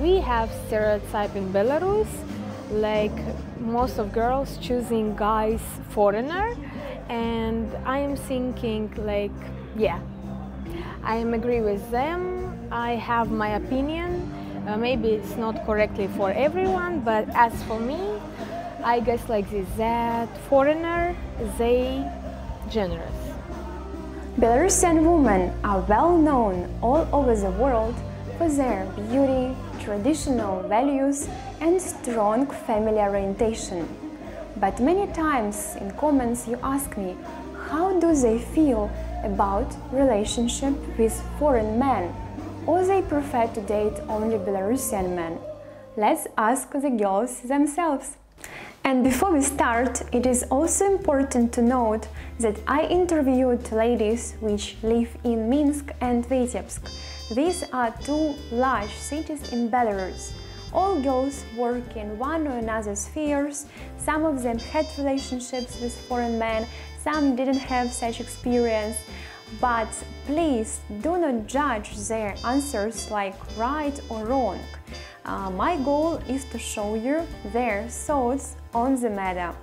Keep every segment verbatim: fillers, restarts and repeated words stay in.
we have stereotype in Belarus, like most of girls choosing guys foreigner, and I am thinking like, yeah, I am agree with them. I have my opinion. Uh, maybe it's not correctly for everyone, but as for me, I guess like this, that foreigner, they generous. Belarusian women are well known all over the world for their beauty, traditional values and strong family orientation. But many times in comments you ask me, how do they feel about relationship with foreign men, or they prefer to date only Belarusian men? Let's ask the girls themselves. And before we start, it is also important to note that I interviewed ladies which live in Minsk and Vitebsk. These are two large cities in Belarus. All girls work in one or another spheres. Some of them had relationships with foreign men, some didn't have such experience. But please do not judge their answers like right or wrong. Uh, my goal is to show you their thoughts on the matter.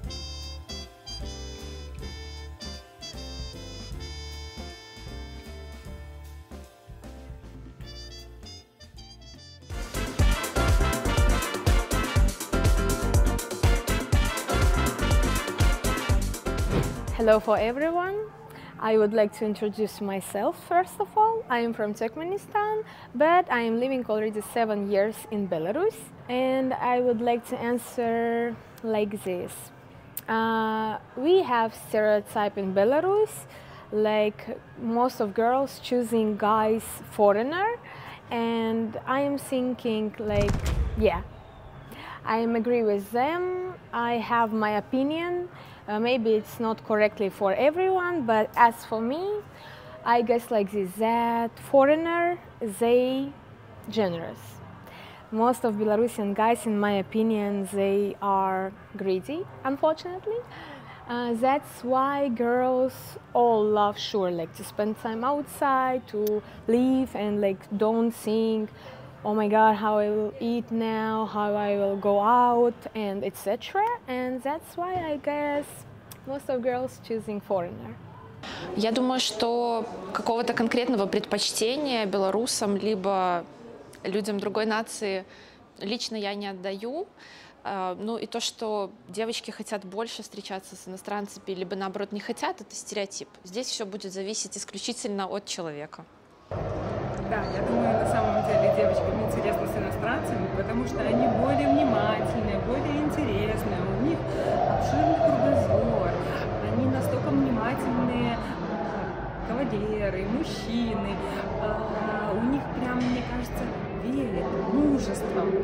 Hello for everyone. I would like to introduce myself first of all. I am from Turkmenistan, but I am living already seven years in Belarus, and I would like to answer like this. Uh, we have stereotype in Belarus, like most of girls choosing guys foreigner, and I am thinking like, yeah, I am agree with them. I have my opinion. Uh, maybe it's not correctly for everyone, but as for me, I guess like this, that foreigner, they generous. Most of Belarusian guys, in my opinion, they are greedy, unfortunately. Uh, that's why girls all love, sure, like to spend time outside, to live and like don't think, oh my god, how I will eat now, how I will go out, and et cetera. And that's why I guess most of girls choosing foreigner. Я думаю, что какого-то конкретного предпочтения белорусам либо людям другой нации лично я не отдаю. Ну и то, что девочки хотят больше встречаться с иностранцами, либо наоборот не хотят, это стереотип. Здесь все будет зависеть исключительно от человека. Да, я думаю, на самом деле девочкам интересно с иностранцами, потому что они более внимательные, более интересные, у них обширный кругозор, они настолько внимательные кавалеры, мужчины, у них прям, мне кажется, верят мужеством.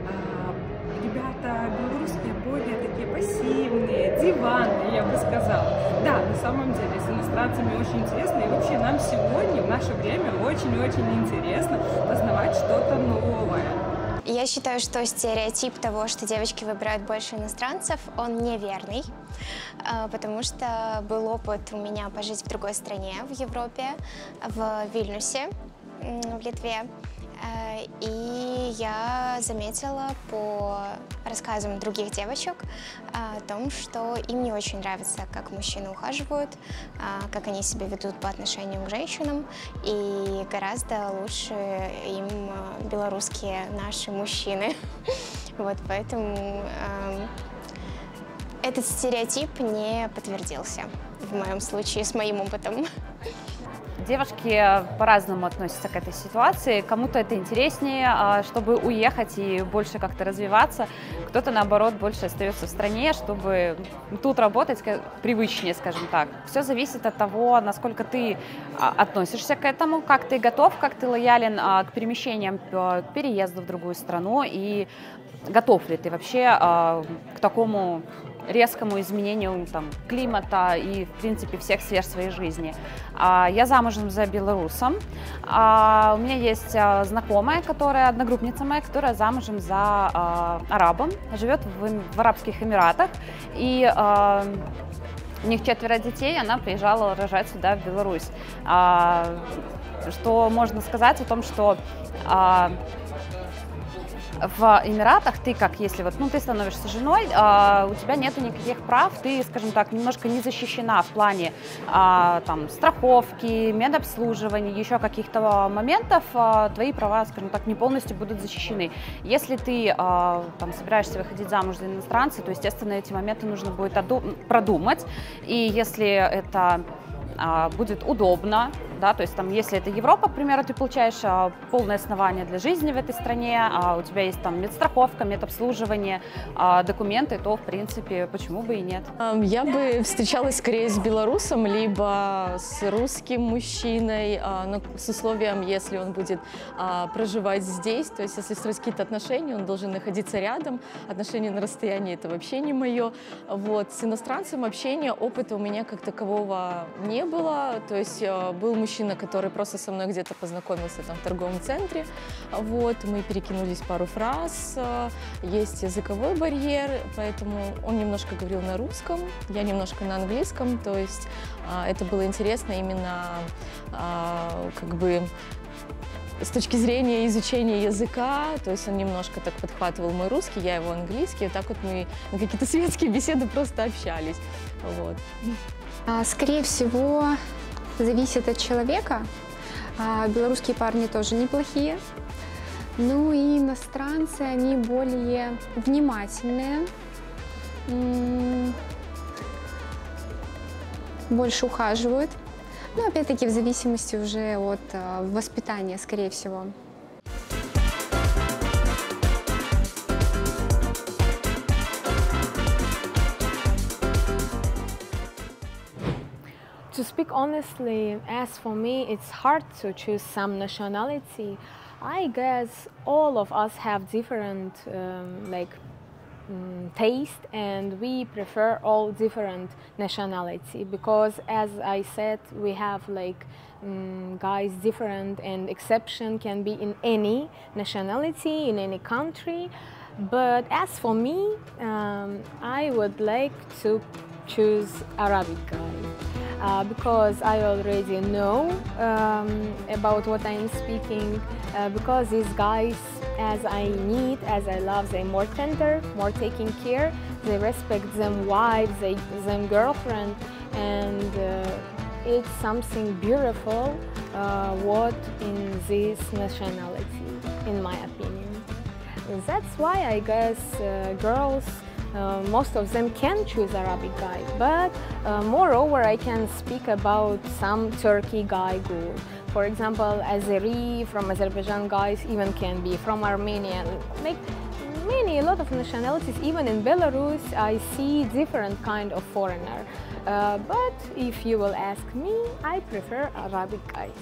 Ребята белорусские более такие пассивные, диванные, я бы сказала. Да, на самом деле с иностранцами очень интересно, и вообще нам сегодня, в наше время, очень-очень интересно познавать что-то новое. Я считаю, что стереотип того, что девочки выбирают больше иностранцев, он неверный, потому что был опыт у меня пожить в другой стране, в Европе, в Вильнюсе, в Литве. И я заметила по рассказам других девочек о том, что им не очень нравится, как мужчины ухаживают, как они себя ведут по отношению к женщинам, и гораздо лучше им белорусские наши мужчины. Вот поэтому э, этот стереотип не подтвердился в моем случае с моим опытом. Девушки по-разному относятся к этой ситуации. Кому-то это интереснее, чтобы уехать и больше как-то развиваться. Кто-то, наоборот, больше остается в стране, чтобы тут работать привычнее, скажем так. Все зависит от того, насколько ты относишься к этому, как ты готов, как ты лоялен к перемещениям, к переезду в другую страну и готов ли ты вообще к такому резкому изменению там, климата и, в принципе, всех сфер своей жизни. Я замужем за белорусом. У меня есть знакомая, которая, одногруппница моя, которая замужем за арабом, живет в, в Арабских Эмиратах. И у них четверо детей, она приезжала рожать сюда, в Беларусь. Что можно сказать о том, что в Эмиратах ты как, если вот, ну, ты становишься женой, а, у тебя нету никаких прав, ты, скажем так, немножко не защищена в плане а, там, страховки, медобслуживания, еще каких-то моментов, а, твои права, скажем так, не полностью будут защищены. Если ты а, там, собираешься выходить замуж за иностранца, то, естественно, эти моменты нужно будет продумать, и если это а, будет удобно, да, то есть там, если это Европа, к примеру, ты получаешь а, полное основание для жизни в этой стране, а у тебя есть там медстраховка, медобслуживание, а, документы, то, в принципе, почему бы и нет. Я бы встречалась скорее с белорусом, либо с русским мужчиной, а, но с условием, если он будет а, проживать здесь, то есть если строить какие-то отношения, он должен находиться рядом, отношения на расстоянии — это вообще не мое. Вот. С иностранцем общения, опыта у меня как такового не было, то есть а, был мужчина, который просто со мной где-то познакомился там в торговом центре, вот, мы перекинулись пару фраз, есть языковой барьер, поэтому он немножко говорил на русском, я немножко на английском, то есть это было интересно именно как бы с точки зрения изучения языка, то есть он немножко так подхватывал мой русский, я его английский, вот так вот мы на какие-то светские беседы просто общались, вот. Скорее всего, зависит от человека. Белорусские парни тоже неплохие. Ну и иностранцы, они более внимательные, больше ухаживают. Но опять-таки в зависимости уже от воспитания, скорее всего. To speak honestly, as for me, it's hard to choose some nationality. I guess all of us have different um, like um, taste, and we prefer all different nationality because, as I said, we have like um, guys different, and exception can be in any nationality, in any country. But as for me, um, I would like to choose Arabic guy. Uh, because I already know um, about what I'm speaking, uh, because these guys, as I need, as I love, they're more tender, more taking care, they respect them wives, they, them girlfriend, and uh, it's something beautiful uh, what in this nationality, in my opinion. That's why I guess uh, girls, Uh, most of them can choose Arabic guy, but uh, moreover I can speak about some Turkey guy good. For example, Azeri from Azerbaijan guys even can be from Armenia. Like many, a lot of nationalities, even in Belarus I see different kind of foreigner. Uh, but if you will ask me, I prefer Arabic guys.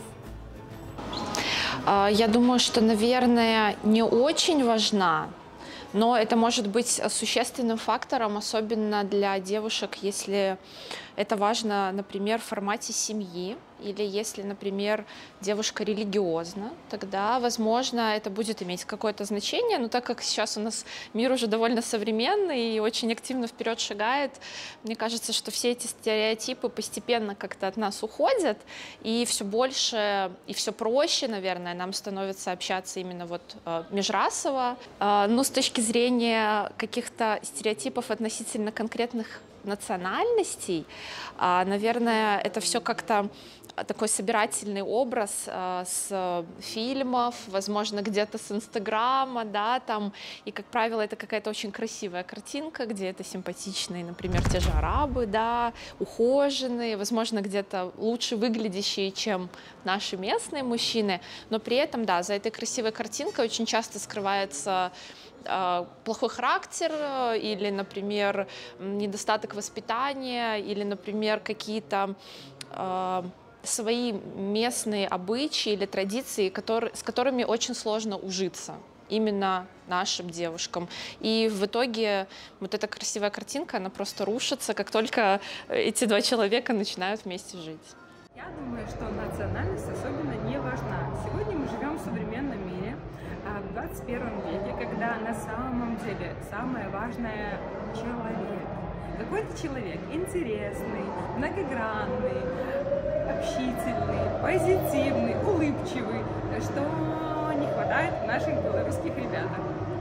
Я думаю, что, наверное, не очень важна, но это может быть существенным фактором, особенно для девушек, если это важно, например, в формате семьи, или если, например, девушка религиозна, тогда, возможно, это будет иметь какое-то значение, но так как сейчас у нас мир уже довольно современный и очень активно вперед шагает, мне кажется, что все эти стереотипы постепенно как-то от нас уходят, и все больше и все проще, наверное, нам становится общаться именно вот межрасово. Но с точки зрения каких-то стереотипов относительно конкретных национальностей, наверное, это все как-то такой собирательный образ э, с фильмов, возможно, где-то с Инстаграма, да, там, и, как правило, это какая-то очень красивая картинка, где это симпатичные, например, те же арабы, да, ухоженные, возможно, где-то лучше выглядящие, чем наши местные мужчины, но при этом, да, за этой красивой картинкой очень часто скрывается э, плохой характер или, например, недостаток воспитания, или, например, какие-то э, свои местные обычаи или традиции, которые, с которыми очень сложно ужиться именно нашим девушкам. И в итоге вот эта красивая картинка, она просто рушится, как только эти два человека начинают вместе жить. Я думаю, что национальность особенно не важна. Сегодня мы живем в современном мире, в двадцать первом веке, когда на самом деле самое важное — человек. Какой-то человек интересный, многогранный, общительный, позитивный, улыбчивый, что не хватает в наших белорусских ребятах.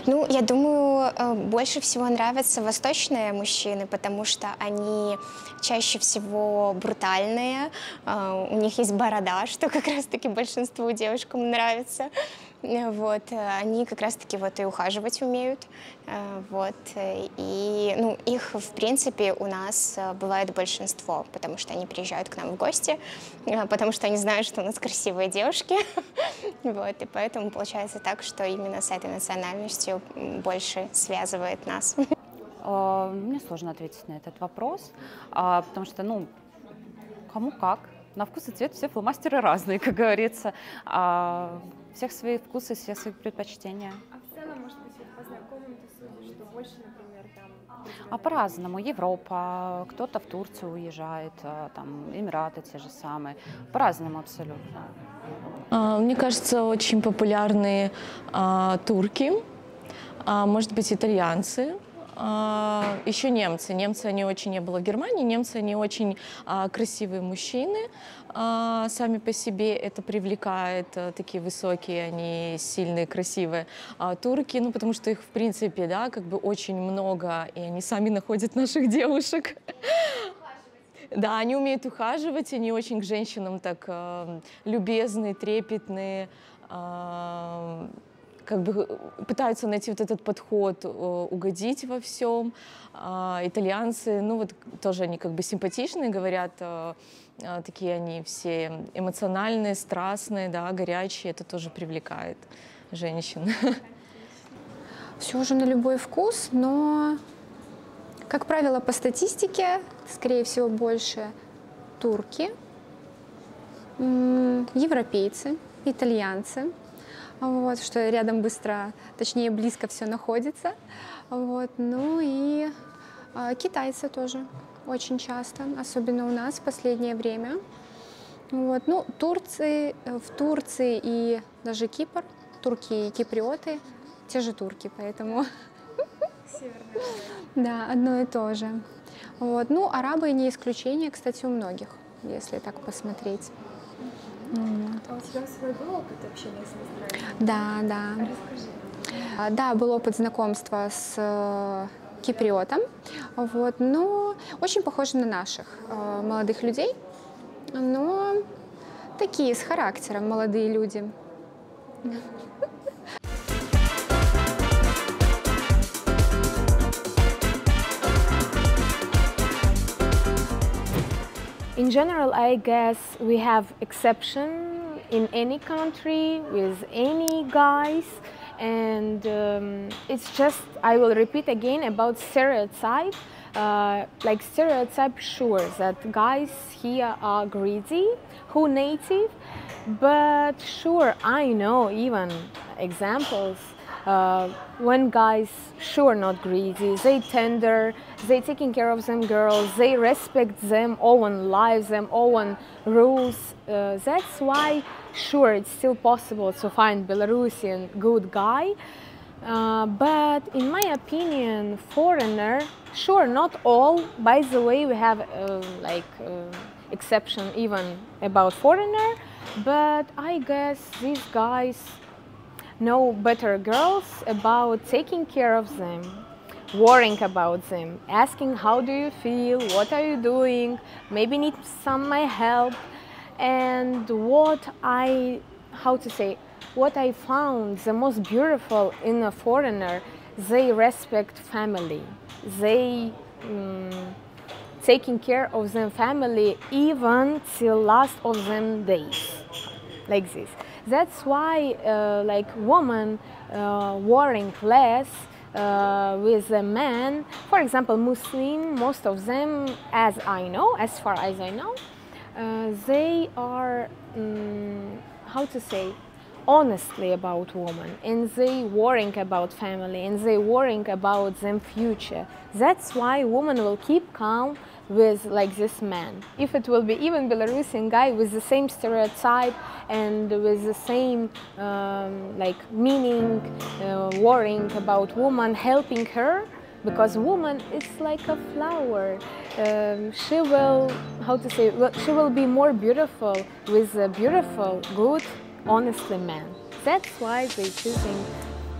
Ну, я думаю, больше всего нравятся восточные мужчины, потому что они чаще всего брутальные, у них есть борода, что как раз-таки большинству девушкам нравится. Вот, они как раз-таки вот и ухаживать умеют, вот, и, ну, их, в принципе, у нас бывает большинство, потому что они приезжают к нам в гости, потому что они знают, что у нас красивые девушки, вот, и поэтому получается так, что именно с этой национальностью больше связывает нас. Мне сложно ответить на этот вопрос, потому что, ну, кому как. На вкус и цвет все фломастеры разные, как говорится. А всех свои вкусы, все свои предпочтения. А в целом, может быть, по знакомым ты судишь, что больше, например, там... А по-разному. Европа, кто-то в Турцию уезжает, там, Эмираты те же самые. По-разному абсолютно. Мне кажется, очень популярны а, турки, а, может быть, итальянцы. А, еще немцы. Немцы, они очень, не было в Германии, немцы, они очень а, красивые мужчины. А, сами по себе это привлекает, а, такие высокие, они сильные, красивые. А, турки, ну, потому что их, в принципе, да, как бы очень много, и они сами находят наших девушек. Да, они умеют ухаживать, они очень к женщинам так э, любезные, трепетные, э, как бы пытаются найти вот этот подход, э, угодить во всем. Э, итальянцы, ну вот тоже они как бы симпатичные, говорят, э, э, такие они все эмоциональные, страстные, да, горячие, это тоже привлекает женщин. Все уже на любой вкус, но, как правило, по статистике, скорее всего, больше турки, европейцы, итальянцы, вот, что рядом быстро, точнее, близко все находится. Вот, ну и а, китайцы тоже очень часто, особенно у нас в последнее время. Вот, ну, Турции, в Турции и даже Кипр, турки и киприоты, те же турки, поэтому... Да, одно и то же. Вот. Ну, арабы не исключение, кстати, у многих, если так посмотреть. Вот. А у тебя свой был опыт общения с иностранцами? Да, да. Расскажи. Да, был опыт знакомства с э, киприотом, вот, но очень похожи на наших э, молодых людей, но такие с характером молодые люди. In general, I guess we have exception in any country with any guys, and um, it's just, I will repeat again about stereotype. Uh, like stereotype, sure, that guys here are greedy, who native, but sure, I know even examples uh, when guys sure not greedy, they tender, they taking care of them girls, they respect them own lives, them own rules. Uh, that's why sure it's still possible to find Belarusian good guy. Uh, but in my opinion, foreigner, sure, not all. By the way, we have uh, like uh, exception even about foreigner, but I guess these guys know better girls about taking care of them, worrying about them, asking how do you feel, what are you doing, maybe need some my help. And what I, how to say, what I found the most beautiful in a foreigner, they respect family. They um, taking care of their family even till last of them days, like this. That's why, uh, like women uh, worrying less uh, with a man. For example, Muslim, most of them, as I know, as far as I know, uh, they are, um, how to say, honestly about women, and they worrying about family, and they worrying about them future. That's why women will keep calm with like this man. If it will be even Belarusian guy with the same stereotype and with the same um, like meaning, uh, worrying about woman, helping her, because woman is like a flower. Um, she will, how to say, well, she will be more beautiful with a beautiful, good, honestly man. That's why they choosing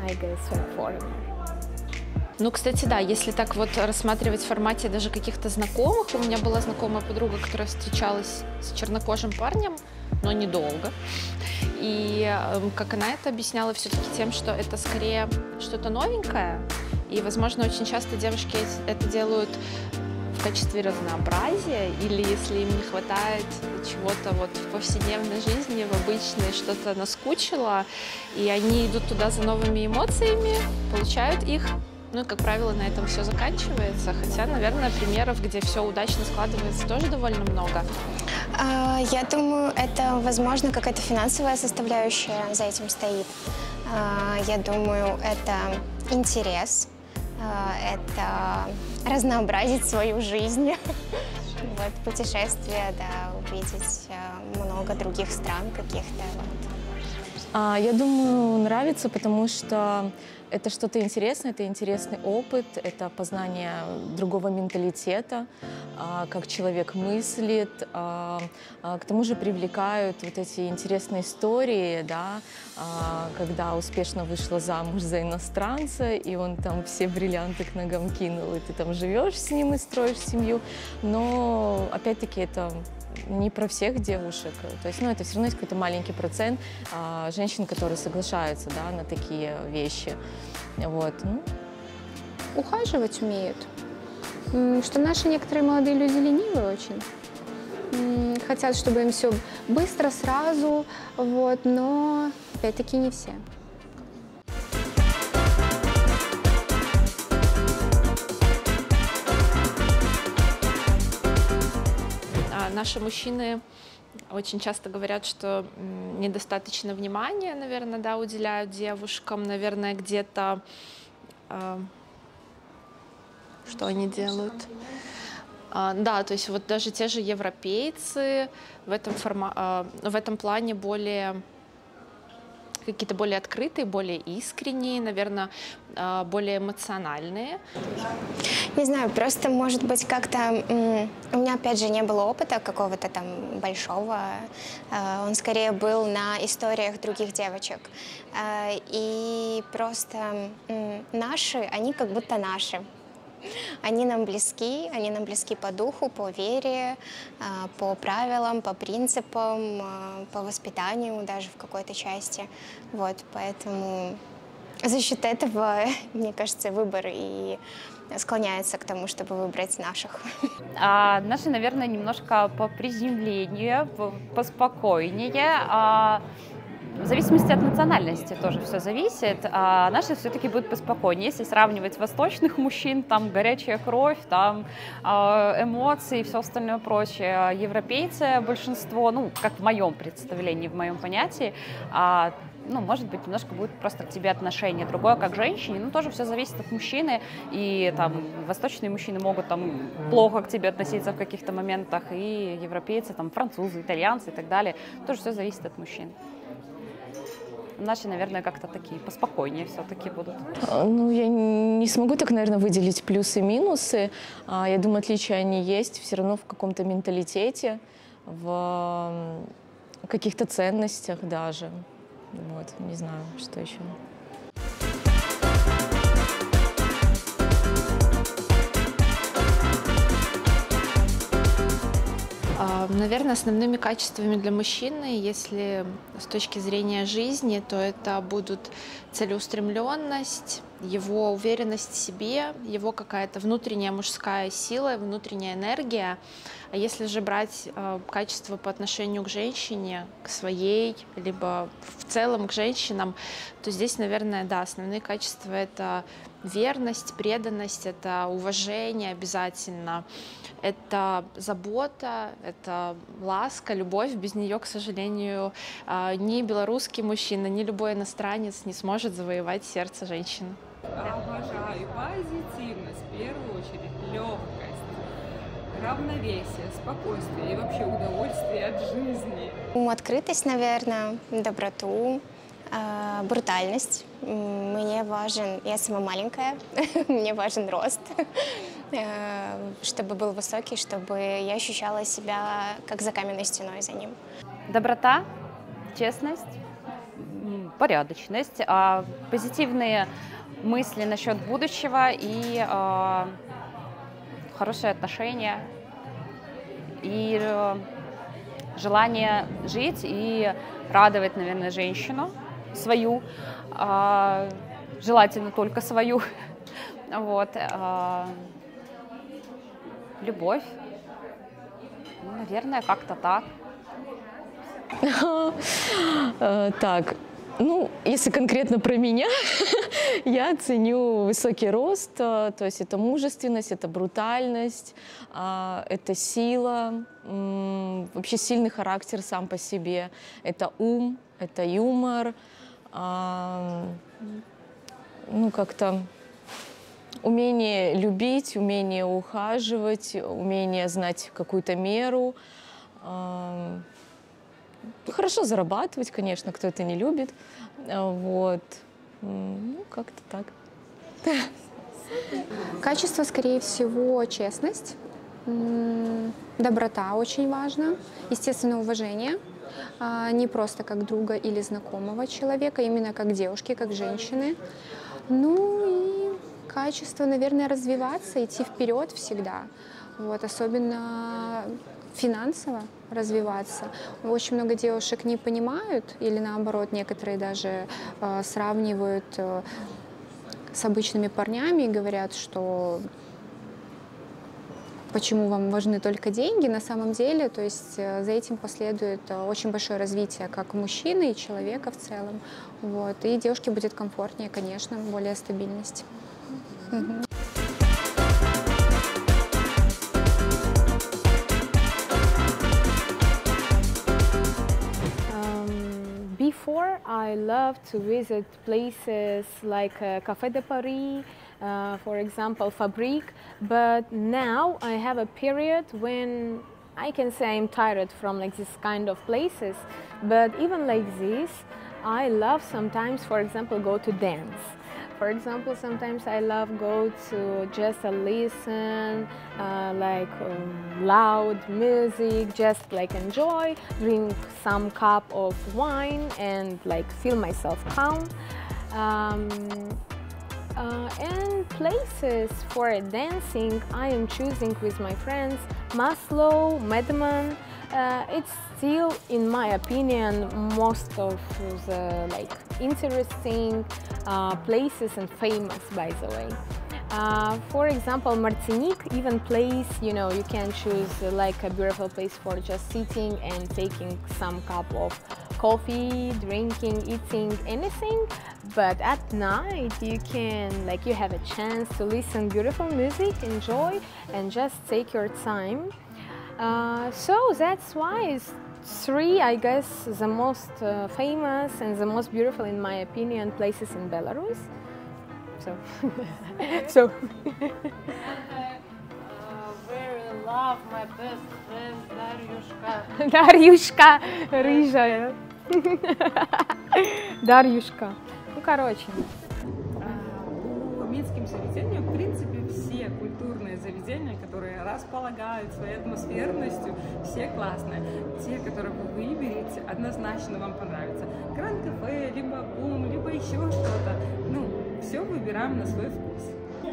I guess, a foreigner. Ну, кстати, да, если так вот рассматривать в формате даже каких-то знакомых, у меня была знакомая подруга, которая встречалась с чернокожим парнем, но недолго. И как она это объясняла, все-таки тем, что это скорее что-то новенькое, и, возможно, очень часто девушки это делают в качестве разнообразия, или если им не хватает чего-то вот в повседневной жизни, в обычной, что-то наскучило, и они идут туда за новыми эмоциями, получают их. Ну и, как правило, на этом все заканчивается, хотя, наверное, примеров, где все удачно складывается, тоже довольно много. Я думаю, это, возможно, какая-то финансовая составляющая за этим стоит. Я думаю, это интерес, это разнообразить свою жизнь, вот, путешествия, да, увидеть много других стран каких-то. Вот. Я думаю, нравится, потому что это что-то интересное, это интересный опыт, это познание другого менталитета, как человек мыслит. К тому же привлекают вот эти интересные истории, да, когда успешно вышла замуж за иностранца, и он там все бриллианты к ногам кинул, и ты там живешь с ним и строишь семью. Но опять-таки это не про всех девушек. То есть, ну, это все равно есть какой-то маленький процент а, женщин, которые соглашаются, да, на такие вещи. Вот. Ну. Ухаживать умеют. Что наши некоторые молодые люди ленивые очень. Хотят, чтобы им все быстро, сразу, вот, но опять-таки не все. Наши мужчины очень часто говорят, что недостаточно внимания, наверное, да, уделяют девушкам, наверное, где-то, э, что они делают. А, да, то есть вот даже те же европейцы в этом, форма, э, в этом плане более какие-то более открытые, более искренние, наверное, более эмоциональные. Не знаю, просто, может быть, как-то... У меня, опять же, не было опыта какого-то там большого. Он скорее был на историях других девочек. И просто наши, они как будто наши. Они нам близки, они нам близки по духу, по вере, по правилам, по принципам, по воспитанию даже в какой-то части. Вот, поэтому за счет этого, мне кажется, выбор и склоняется к тому, чтобы выбрать наших. А наши, наверное, немножко по приземлению, поспокойнее. А... В зависимости от национальности тоже все зависит, а наши все-таки будут поспокойнее. Если сравнивать восточных мужчин, там горячая кровь, там эмоции и все остальное прочее. Европейцы большинство, ну, как в моем представлении, в моем понятии, а, ну, может быть, немножко будет просто к тебе отношение другое, как к женщине, но тоже все зависит от мужчины, и там восточные мужчины могут там плохо к тебе относиться в каких-то моментах, и европейцы, там французы, итальянцы и так далее, тоже все зависит от мужчин. Наши, наверное, как-то такие поспокойнее все-таки будут. Ну, я не смогу так, наверное, выделить плюсы и минусы. Я думаю, отличия они есть все равно в каком-то менталитете, в каких-то ценностях даже. Вот, не знаю, что еще. Наверное, основными качествами для мужчины, если с точки зрения жизни, то это будут целеустремленность, его уверенность в себе, его какая-то внутренняя мужская сила, внутренняя энергия. А если же брать э, качество по отношению к женщине, к своей, либо в целом к женщинам, то здесь, наверное, да, основные качества — это верность, преданность, это уважение обязательно, это забота, это ласка, любовь. Без нее, к сожалению, ни белорусский мужчина, ни любой иностранец не сможет завоевать сердце женщины. Обожаю позитивность, в первую очередь, легкость, равновесие, спокойствие и вообще удовольствие от жизни. Открытость, наверное, доброту, брутальность. Мне важен, я сама маленькая, мне важен рост, чтобы был высокий, чтобы я ощущала себя как за каменной стеной за ним. Доброта, честность, порядочность, позитивные мысли насчет будущего и хорошие отношения, и желание жить и радовать, наверное, женщину свою, желательно только свою, вот, любовь, наверное, как-то так. Так, ну, если конкретно про меня, я ценю высокий рост, то есть это мужественность, это брутальность, это сила, вообще сильный характер сам по себе, это ум, это юмор, ну, как-то умение любить, умение ухаживать, умение знать какую-то меру. Хорошо зарабатывать, конечно, кто это не любит. Вот. Ну, как-то так. Качество, скорее всего, честность. Доброта очень важна. Естественно, уважение. Не просто как друга или знакомого человека, именно как девушки, как женщины. Ну и качество, наверное, развиваться, идти вперед всегда. Вот, особенно финансово развиваться. Очень много девушек не понимают, или наоборот, некоторые даже э, сравнивают э, с обычными парнями и говорят, что почему вам важны только деньги. На самом деле, то есть э, за этим последует э, очень большое развитие как мужчины и человека в целом. Вот. И девушке будет комфортнее, конечно, более стабильность. Угу. Before, I loved to visit places like uh, Café de Paris, uh, for example, Fabrique, but now I have a period when I can say I'm tired from like this kind of places, but even like this, I love sometimes, for example, go to dance. For example, sometimes I love go to just uh, listen, uh, like um, loud music, just like enjoy, drink some cup of wine and like feel myself calm. Um, uh, and places for dancing, I am choosing with my friends Maslow, Medman. Uh, it's still, in my opinion, most of the like interesting uh, places and famous, by the way. Uh, for example, Martinique, even place, you know, you can choose uh, like a beautiful place for just sitting and taking some cup of coffee, drinking, eating, anything. But at night, you can, like, you have a chance to listen beautiful music, enjoy, and just take your time. Uh, so that's why it's three, I guess, the most uh, famous and the most beautiful, in my opinion, places in Belarus. So, so. Very love my best friend Daryushka. Daryushka, рыжая. Daryushka. Ну, короче. По минским заведениям, в принципе, все культурные заведения, которые располагают своей атмосферностью, все классные. Те, которые вы выберете, однозначно вам понравятся. Гранд-кафе, либо бум, либо еще что-то. Ну, все выбираем на свой вкус.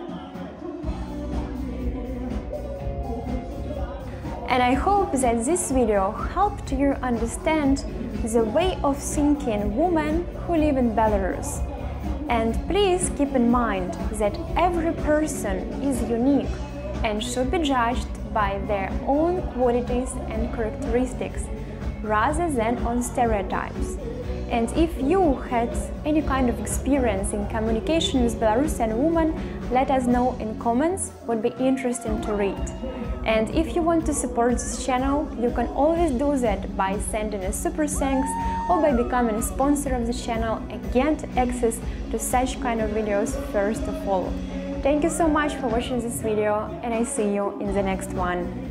And I hope that this video helped you understand the way of thinking women who live in Belarus. And please keep in mind that every person is unique and should be judged by their own qualities and characteristics rather than on stereotypes. And if you had any kind of experience in communication with Belarusian women, let us know in comments, would be interesting to read. And if you want to support this channel, you can always do that by sending a super thanks or by becoming a sponsor of the channel and get access to such kind of videos first of all. Thank you so much for watching this video, and I see you in the next one.